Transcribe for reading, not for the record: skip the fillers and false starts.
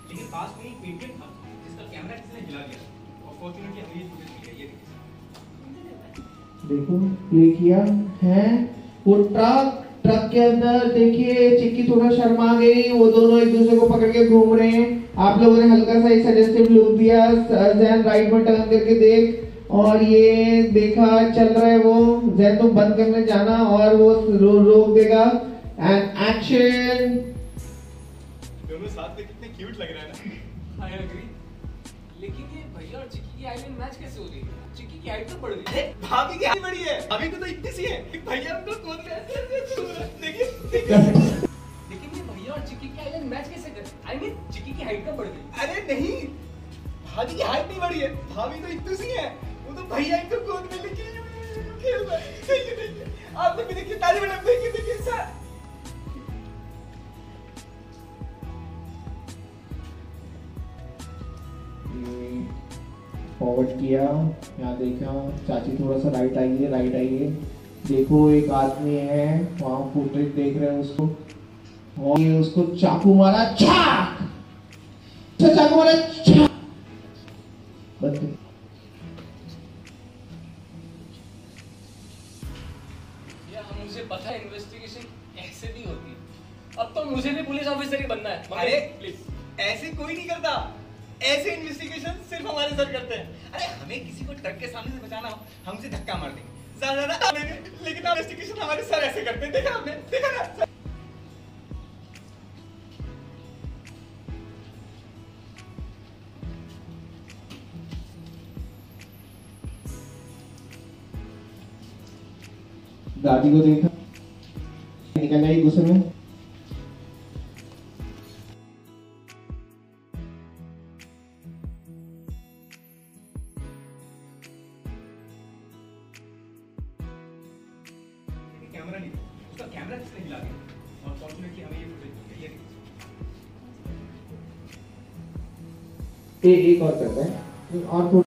लेकिन पास में एक पेंटिंग था जिसका कैमरा किसी ने हिला दिया और फॉर्चूनेटली हमें ये फुटेज मिल गई। ये देखो प्ले किया है वो ट्रक के अंदर। देखिए चिक्की थोड़ा शर्मा गई, वो दोनों एक दूसरे को पकड़ के घूम रहे हैं। आप लोगों ने हल्का सा एक सजेस्टिव लुक दिया, जैन राइट में टर्न करके देख, और ये देखा चल रहा है वो। जैन तुम बंद करने जाना और वो रोक देगा। And action. दोनों साथ में कितने क्यूट लग रहे हैं ना। I agree. लेकिन ये भैया और चिक्की की हाइट में मैच कैसे हो रही है? चिक्की की हाइट तो बढ़ गई है, भाभी की हाइट बढ़ी है। भाभी को तो इतनी सी है, भैया उनको गोद में ऐसे देखिए लेकिन ये भैया और चिक्की की हाइट में मैच कैसे कर? आई मीन चिक्की की हाइट तो बढ़ गई। अरे नहीं, भाभी की हाइट नहीं बढ़ी है, भाभी तो इतनी सी है, वो तो भैया इनको गोद में लेके खेल रहा है। देखिए आप लोग भी देखिए, ताली बजा, देखिए सर। फॉरवर्ड किया, यहाँ देखा चाची थोड़ा सा राइट आइए। देखो एक आदमी है वहाँ, फुटेज देख रहे हैं उसको, और ये उसको चाकू मारा, चाकू मारा, बस। मुझे पता है इन्वेस्टिगेशन ऐसे नहीं होती। अब तो मुझे भी पुलिस ऑफिसर ही बनना है। अरे प्लीज, ऐसे कोई नहीं करता। ऐसे इन्वेस्टिगेशन सिर्फ हमारे सर करते हैं। अरे हमें किसी को ट्रक के सामने से बचाना हो, हम उसे धक्का मार देंगे ज्यादा, लेकिन इन्वेस्टिगेशन हमारे सर ऐसे करते हैं। देखा आपने? देखा ना? दादी को देखा, निकल आई गुस्से में। कैमरा नहीं, उसका कैमरा किसने हिला दिया और फॉर्चूनेटली हमें ये फुटेज मिल गई। ये एक और करता है और